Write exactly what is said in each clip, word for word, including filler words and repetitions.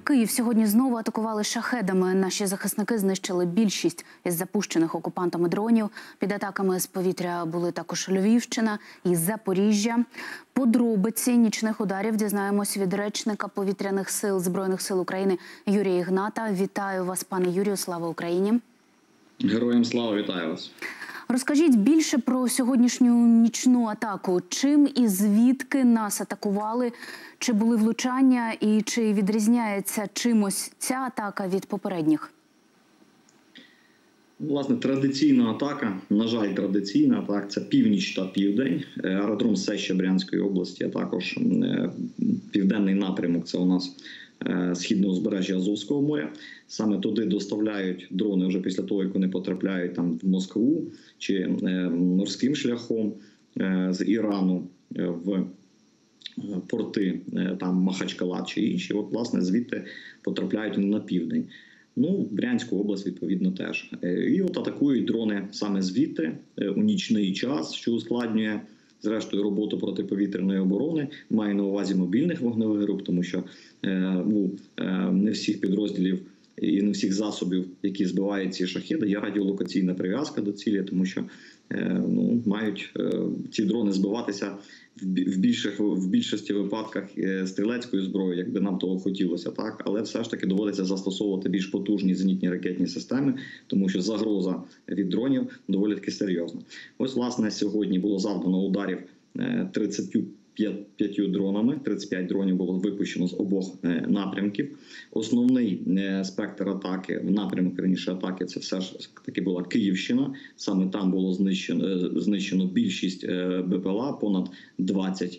Київ сьогодні знову атакували шахедами. Наші захисники знищили більшість із запущених окупантами дронів. Під атаками з повітря були також Львівщина і Запоріжжя. Подробиці нічних ударів дізнаємось від речника повітряних сил Збройних сил України Юрія Ігната. Вітаю вас, пане Юрію, слава Україні. Героям слава, вітаю вас. Розкажіть більше про сьогоднішню нічну атаку. Чим і звідки нас атакували? Чи були влучання і чи відрізняється чимось ця атака від попередніх? Власне, традиційна атака, на жаль, традиційна атака – це північ та південь. Аеродром Сеща Брянської області, а також південний напрямок – це у нас східне узбережжя Азовського моря. Саме туди доставляють дрони вже після того, як вони потрапляють там в Москву чи морським шляхом з Ірану в порти там Махачкала чи інші. От, власне, звідти потрапляють на південь. Ну, Брянську область, відповідно, теж. І от атакують дрони саме звідти у нічний час, що ускладнює, зрештою, роботу протиповітряної оборони. Маю на увазі мобільних вогневих груп, тому що ну, не всіх підрозділів і не всіх засобів, які збивають ці шахеди, є радіолокаційна прив'язка до цілі, тому що ну, мають ці дрони збиватися в більших, в більшості випадках стрілецькою зброєю, як би нам того хотілося, так, але все ж таки доводиться застосовувати більш потужні зенітні ракетні системи, тому що загроза від дронів доволі таки серйозна. Ось, власне, сьогодні було завдано ударів тридцятьма п'ятьма дронами, тридцять п'ять дронів було випущено з обох напрямків. Основний спектр атаки, напрямок, раніше атаки, це все ж таки була Київщина. Саме там було знищено, знищено більшість БПЛА, понад двадцять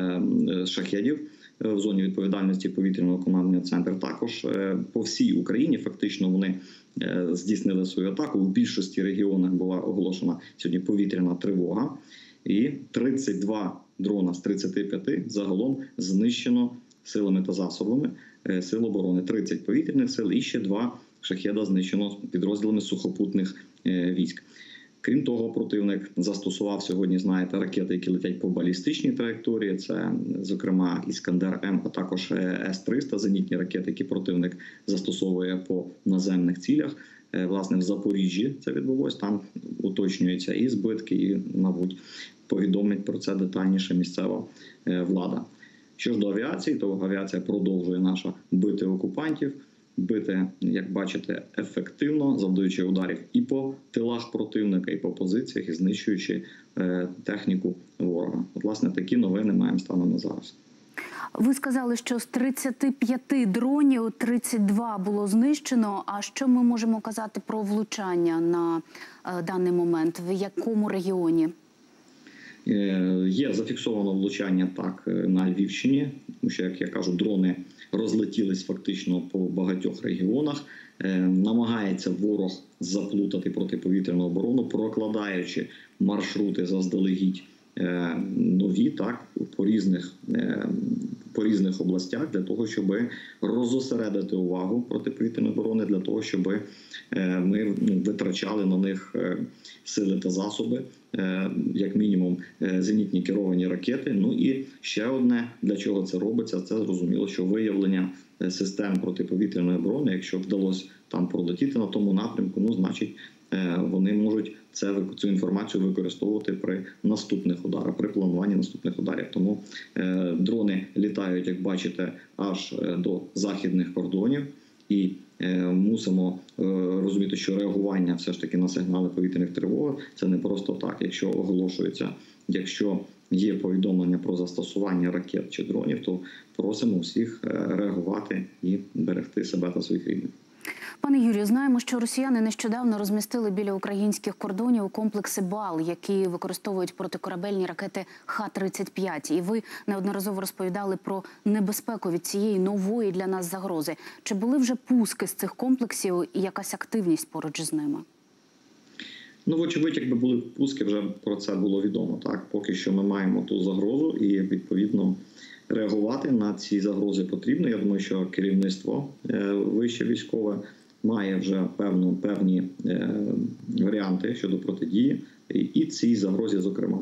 шахедів в зоні відповідальності повітряного командного центру. Також по всій Україні фактично вони здійснили свою атаку. У більшості регіонах була оголошена сьогодні повітряна тривога. І тридцять два дрона з тридцяти п'яти загалом знищено силами та засобами сил оборони. тридцять повітряних сил і ще два шахеда знищено підрозділами сухопутних військ. Крім того, противник застосував сьогодні, знаєте, ракети, які летять по балістичній траєкторії. Це, зокрема, Іскандер-М, а також С триста, зенітні ракети, які противник застосовує по наземних цілях. Власне, в Запоріжжі це відбулось, там уточнюються і збитки, і, мабуть, повідомить про це детальніше місцева влада. Що ж до авіації, то авіація продовжує наша бити окупантів, бити, як бачите, ефективно, завдаючи ударів і по тилах противника, і по позиціях, і знищуючи техніку ворога. От, власне, такі новини маємо станом на зараз. Ви сказали, що з тридцяти п'яти дронів тридцять два було знищено. А що ми можемо казати про влучання на даний момент? В якому регіоні? Є зафіксовано влучання так на Львівщині, тому що, як я кажу, дрони розлетілись фактично по багатьох регіонах. Намагається ворог заплутати протиповітряну оборону, прокладаючи маршрути заздалегідь нові, так, по різних, по різних областях, для того, щоб розосередити увагу протиповітряної оборони, для того, щоб ми витрачали на них сили та засоби, як мінімум зенітні керовані ракети. Ну і ще одне, для чого це робиться, це зрозуміло, що виявлення систем протиповітряної оборони, якщо вдалося там пролетіти на тому напрямку, ну, значить, вони можуть це, цю інформацію використовувати при наступних ударах, при плануванні наступних ударів. Тому е, дрони літають, як бачите, аж до західних кордонів. І е, мусимо е, розуміти, що реагування все ж таки на сигнали повітряних тривог – це не просто так. Якщо оголошується, якщо є повідомлення про застосування ракет чи дронів, то просимо всіх реагувати і берегти себе та своїх рідних. Пане Юрію, знаємо, що росіяни нещодавно розмістили біля українських кордонів комплекси БАЛ, які використовують протикорабельні ракети Х тридцять п'ять. І ви неодноразово розповідали про небезпеку від цієї нової для нас загрози. Чи були вже пуски з цих комплексів і якась активність поруч з ними? Ну, вочевидь, якби були пуски, вже про це було відомо. Так, поки що ми маємо ту загрозу і, відповідно, реагувати на ці загрози потрібно. Я думаю, що керівництво вище військове має вже певну, певні е, варіанти щодо протидії і цій загрозі, зокрема.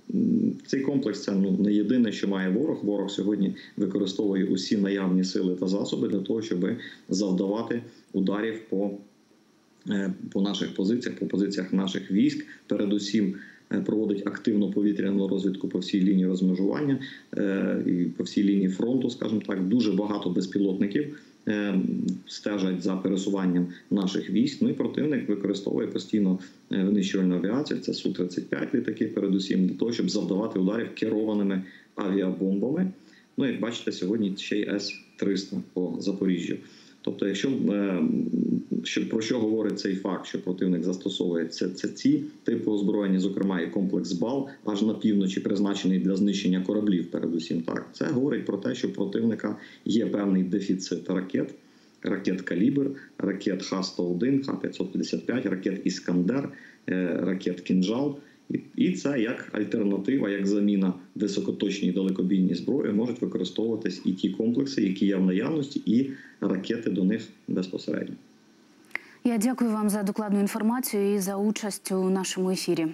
Цей комплекс – це ну, не єдине, що має ворог. Ворог сьогодні використовує усі наявні сили та засоби для того, щоб завдавати ударів по, по наших позиціях, по позиціях наших військ. Передусім проводить активну повітряну розвідку по всій лінії розмежування, і по всій лінії фронту, скажімо так. Дуже багато безпілотників стежать за пересуванням наших військ. Ну і противник використовує постійно винищувальну авіацію, це Су тридцять п'ять літаки передусім, для того, щоб завдавати ударів керованими авіабомбами. Ну, як бачите, сьогодні ще й С триста по Запоріжжю. Тобто, якщо що, про що говорить цей факт, що противник застосовує, це, це ці типи озброєння, зокрема і комплекс БАЛ, аж на півночі призначений для знищення кораблів передусім. Так, це говорить про те, що у противника є певний дефіцит ракет, ракет «Калібр», ракет Х сто один, Х п'ятсот п'ятдесят п'ять, ракет «Іскандер», ракет «Кінжал». І це як альтернатива, як заміна високоточній далекобійній зброї можуть використовуватись і ті комплекси, які є в наявності, і ракети до них безпосередньо. Я дякую вам за докладну інформацію і за участь у нашому ефірі.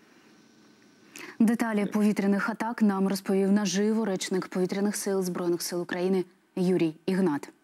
Деталі повітряних атак нам розповів наживо речник Повітряних сил Збройних сил України Юрій Ігнат.